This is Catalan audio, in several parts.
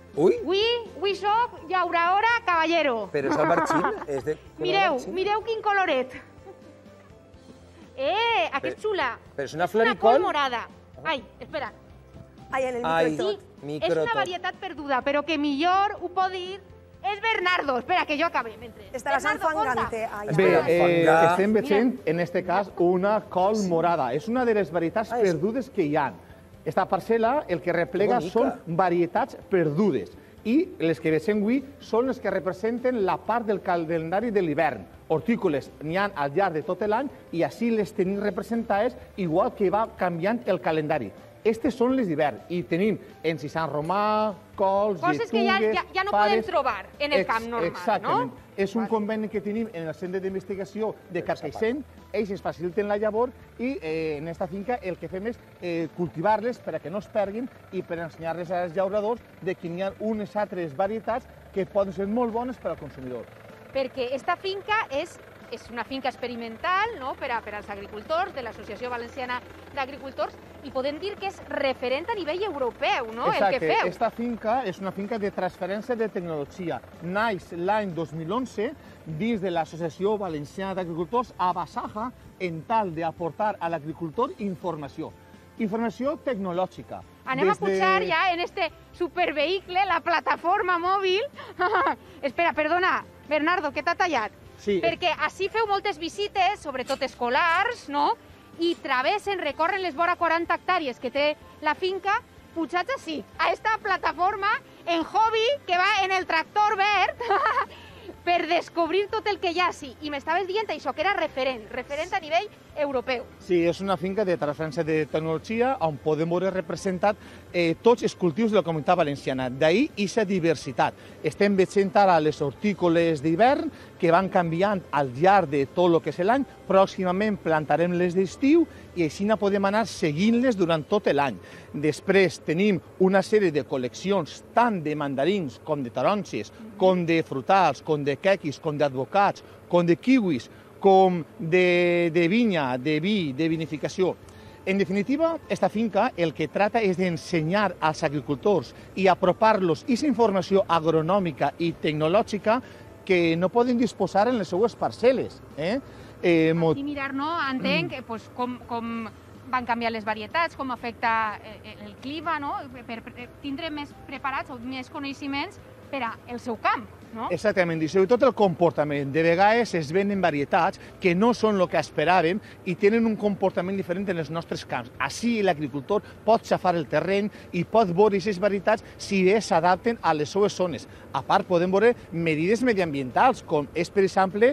Ui soc llauradora Caballero. Però és el marxín? Mireu quin coloret. Aquest xula. Però és una Una floricol? col morada. Ai, espera. Ai, en el Ai, microtot. És una varietat perduda, però que millor ho pot dir és Bernardo. Espera, que jo acabe. Estaràs enfangant-te. Bé, estem veient, en aquest cas, una col morada. És una de les varietats perdudes que hi ha. Esta parcel·la el que replega són varietats perdudes. I les que veiem avui són les que representen la part del calendari de l'hivern. Hortícoles n'hi ha al llarg de tot l'any i així les tenim representades igual que va canviant el calendari. Aquestes són les d'hivern i tenim encisant romà, cols, coses que ja no podem trobar en el camp normal, no? Exactament. És un conveni que tenim en el Centre d'Investigació de Carcaixent. Ells ens faciliten la llavor i en aquesta finca el que fem és cultivar-les perquè no es perguin i per ensenyar-les als llauradors que n'hi ha unes altres varietats que poden ser molt bones per al consumidor. Perquè aquesta finca és una finca experimental per als agricultors de l'Associació Valenciana d'Agricultors i podem dir que és referent a nivell europeu, no?, el que feu. Exacte. Aquesta finca és una finca de transferència de tecnologia. Naix l'any 2011 dins de l'Associació Valenciana d'Agricultors a Basaja en tal d'aportar a l'agricultor informació. Informació tecnològica. Anem a pujar ja en este supervehicle, la plataforma mòbil. Espera, perdona, Bernardo, que t'ha tallat. Sí. Perquè així feu moltes visites, sobretot escolars, no? I travessen, recorren les vora 40 hectàrees que té la finca, pujats així, a esta plataforma en hobby que va en el tractor verd per descobrir tot el que hi ha així. I m'estaves dient això, que era referent a nivell europeu. Sí, és una finca de transferència de tecnologia on podem veure representat tots els cultius de la Comunitat Valenciana. D'ahir, aquesta diversitat. Estem veient ara les hortícoles d'hivern que van canviant al llarg de tot el que és l'any. Pròximament plantarem les d'estiu i així podem anar seguint-les durant tot l'any. Després tenim una sèrie de col·leccions tant de mandarins com de taronges, com de frutals, com de quequis, com d'advocats, com de kiwis, com de vinya, de vi, de vinificació. En definitiva, esta finca el que trata és d'ensenyar als agricultors i apropar-los aquesta informació agronòmica i tecnològica que no poden disposar en les seues parcel·les. Aquí mirar, no? Entenc com van canviar les varietats, com afecta el clima, no? Per tindre més preparats o més coneixements per al seu camp, no? Exactament, i sobretot el comportament. De vegades es venen varietats que no són el que esperàvem i tenen un comportament diferent en els nostres camps. Així l'agricultor pot xafar el terreny i pot veure aquestes varietats si s'adapten a les seues zones. A part, podem veure medides mediambientals, com és, per exemple,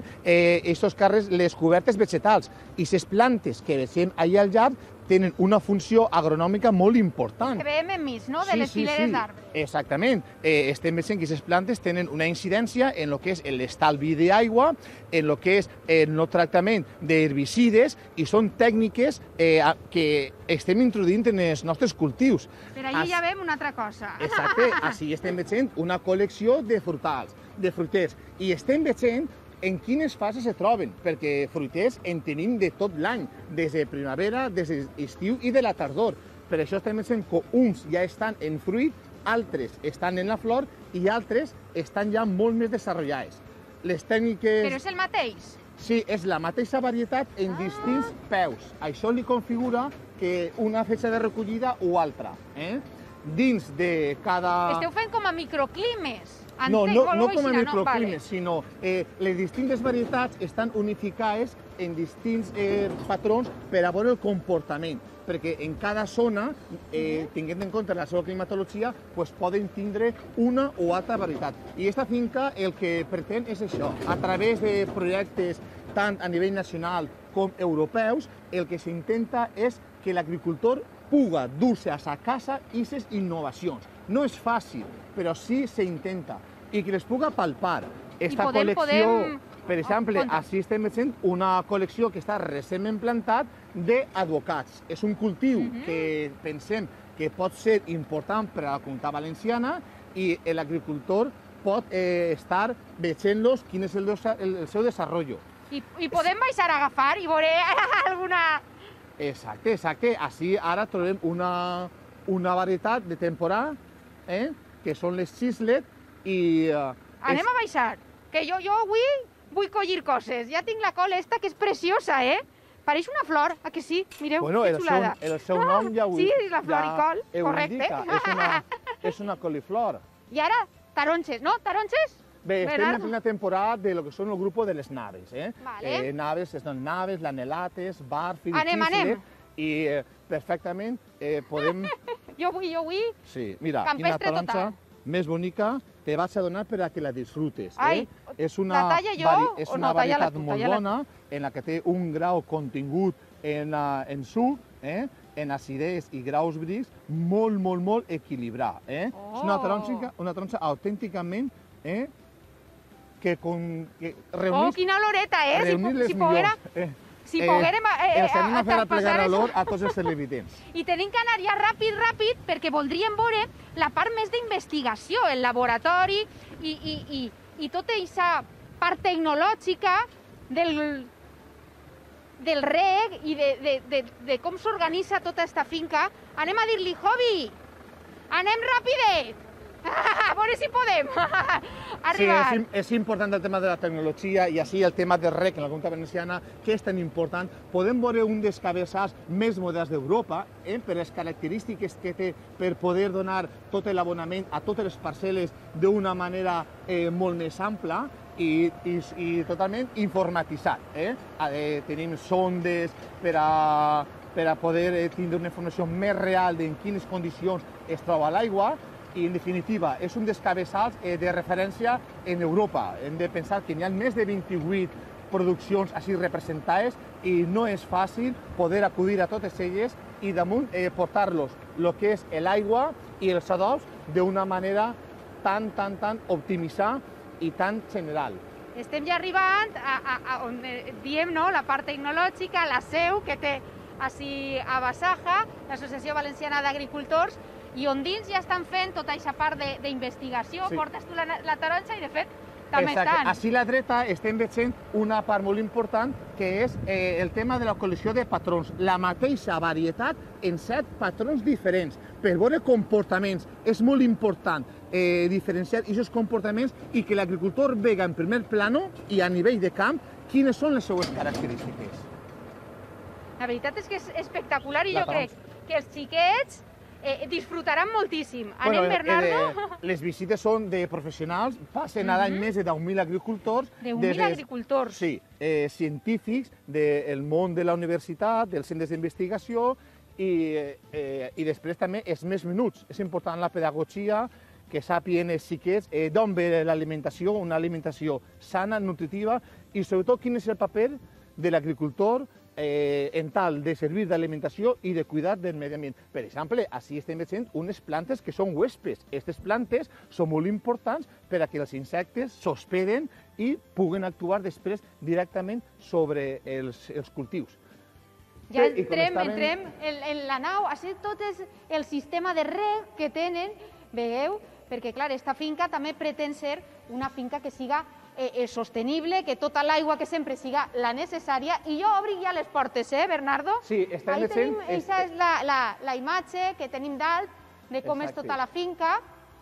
les cobertes vegetals. I les plantes que veiem allà al llarg tenen una funció agronòmica molt important. Que veiem enmig, no?, de les fileres d'arbres. Exactament. Estem veient que aquestes plantes tenen una incidència en el que és l'estalvi d'aigua, en el que és el no tractament d'herbicides, i són tècniques que estem introduint en els nostres cultius. Per allà ja veiem una altra cosa. Exacte. Així estem veient una col·lecció de frutals, de fruiters, i estem veient en quines fases se troben, perquè fruiters en tenim de tot l'any, des de primavera, des de l'estiu i de la tardor. Per això estem veient que uns ja estan en fruit, altres estan en la flor i altres estan ja molt més desenvolupades. Les tècniques... Però és el mateix? Sí, és la mateixa varietat en distints peus. Això li configura que una fetge de recollida o altra. Dins de cada... Esteu fent com a microclimes. No com a microclimes, sinó les distintes varietats estan unificades en distints patrons per a veure el comportament, perquè en cada zona, tinguent en compte la seva climatologia, poden tindre una o altra varietat. I aquesta finca el que pretén és això, a través de projectes tant a nivell nacional com europeus, el que s'intenta és que l'agricultor puga dur-se a sa casa aquestes innovacions. No és fàcil, però sí s'intenta, i que les puga palpar. Esta col·lecció, per exemple, així estem veient una col·lecció que està recentment plantat d'advocats. És un cultiu que pensem que pot ser important per a la Comunitat Valenciana i l'agricultor pot estar veient-los quin és el seu desenvolupament. I podem baixar a agafar i veure alguna... Exacte. Així ara trobem una varietat de temporada que són les Chislet, i... Anem a baixar, que jo avui vull collir coses. Ja tinc la col esta, que és preciosa, eh? Pareix una flor, a que sí? Mireu, que xulada. El seu nom ja ho Sí, és la floricol, correcte. És una coliflor. I ara, taronges, no? Taronges? Bé, estem en plena temporada de lo que són el grup de les naves. Vale. Naves, són naves, lanelates, barfil, anem. I perfectament podem... Jo vull... Sí, mira, campestre quina taronja total. més bonica te vaig a donar per a que la disfrutes. Ai, és la talla jo és o una no? varietat molt bona, en la que té un grau contingut en suc, en acidesa i graus brics, molt equilibrat. És una taronja autènticament que reunís... Oh, quina oloreta, eh? Reunir les millors. Si poguérem els anem a fer a plegar olor a tots els televidents. I tenim que anar ja ràpid, perquè voldríem veure la part més d'investigació, el laboratori i tota aquesta part tecnològica del reg i de com s'organitza tota aquesta finca. Anem a dir-li, Jovi, anem ràpidet! A veure si podem arribar. Sí, és important el tema de la tecnologia i així el tema del reg en la Comunitat Valenciana, que és tan important. Podem veure un dels cabeçals més moderns d'Europa per les característiques que té per poder donar tot l'abonament a totes les parcel·les d'una manera molt més ampla i totalment informatitzat. Tenim sondes per a poder tindre una informació més real de en quines condicions es troba l'aigua. I, en definitiva, és un dels cabeçals de referència en Europa. Hem de pensar que n'hi ha més de 28 produccions així representades i no és fàcil poder acudir a totes elles i damunt portar-los el que és l'aigua i els adobs d'una manera tan optimitzada i tan general. Estem ja arribant a on diem la part tecnològica, la seu que té així a Basaja, l'Associació Valenciana d'Agricultors, i on dins ja estan fent tota aquesta part d'investigació. Portes tu la taronja i, de fet, també estan. Així a la dreta estem veient una part molt important, que és el tema de la col·lecció de patrons. La mateixa varietat en 7 patrons diferents. Per veure comportaments és molt important diferenciar aquests comportaments i que l'agricultor vega en primer plano i a nivell de camp quines són les seues característiques. La veritat és que és espectacular i jo crec que els xiquets disfrutaran moltíssim. Anem, Bernardo? Les visites són de professionals, passen a l'any més de 10.000 agricultors. 10.000 agricultors? Sí, científics del món de la universitat, dels centres d'investigació i després també els més menuts. És important la pedagogia, que sàpiguen els xiquets d'on ve l'alimentació, una alimentació sana, nutritiva i sobretot quin és el paper de l'agricultor en tal de servir d'alimentació i de cuidar del medi ambient. Per exemple, així estem veient unes plantes que són huéspedes. Aquestes plantes són molt importants per a que els insectes s'hospeden i puguen actuar després directament sobre els cultius. Ja entrem en la nau, així tot és el sistema de reg que tenen, veieu? Perquè, clar, aquesta finca també pretén ser una finca que siga sostenible, que tota l'aigua que sempre siga la necessària. I jo obric ja les portes, Bernardo? Sí, estem veient... Aquesta és la imatge que tenim dalt de com és tota la finca.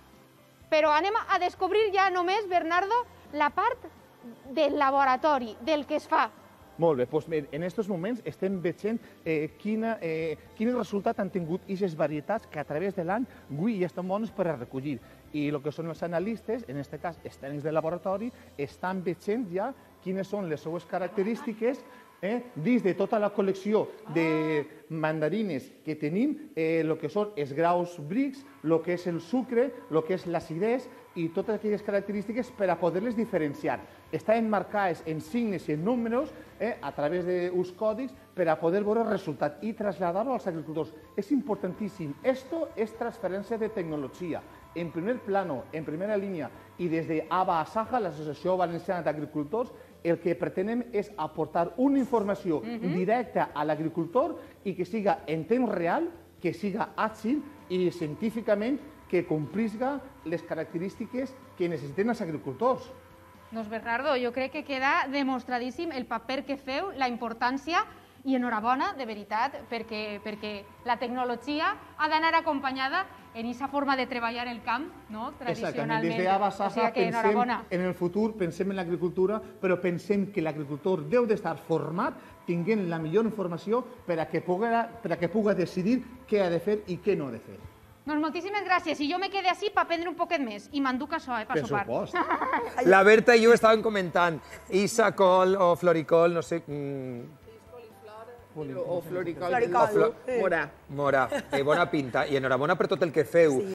Però anem a descobrir ja només, Bernardo, la part del laboratori, del que es fa. Molt bé, doncs en aquests moments estem veient quin resultat han tingut aquestes varietats que a través de l'any avui ja estan bones per a recollir. I el que són els analistes, en aquest cas els tècnics de laboratori, estan veient ja quines són les seues característiques dins de tota la col·lecció de mandarines que tenim, el que són els graus brics, el que és el sucre, el que és l'acidesa i totes aquelles característiques per a poder-les diferenciar. Estan marcades en signes i en números a través d'uns còdics per a poder veure el resultat i traslladar-ho als agricultors. És importantíssim. Esto és transferència de tecnologia. En primer plano, en primera línia, i des de Basaja, l'Associació Valenciana d'Agricultors, el que pretenem és aportar una informació directa a l'agricultor i que siga en temps real, que siga àgil i científicament que complisca les característiques que necessiten els agricultors. Doncs, Bernardo, jo crec que queda demostradíssim el paper que feu, la importància, i enhorabona, de veritat, perquè la tecnologia ha d'anar acompanyada en esa forma de treballar el camp, no? Exactament, Tradicionalment. des d'Ava Sasa enhorabona. pensem en el futur, pensem en l'agricultura, però pensem que l'agricultor deu d'estar format, tinguent la millor informació per a que puga decidir què ha de fer i què no ha de fer. Doncs moltíssimes gràcies. I jo me quedé així per aprendre un poquet més. I m'enduc això, per sopar. Per supost. La Berta i jo estàvem comentant Isacol o Floricol, no sé... O floricol. Floricol. Morà. Mora, bona pinta. I enhorabona per tot el que feu.